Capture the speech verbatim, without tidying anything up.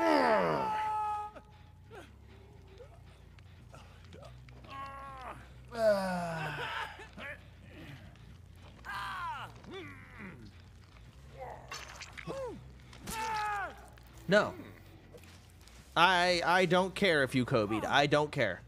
No. I I don't care if you KOBED. I don't care.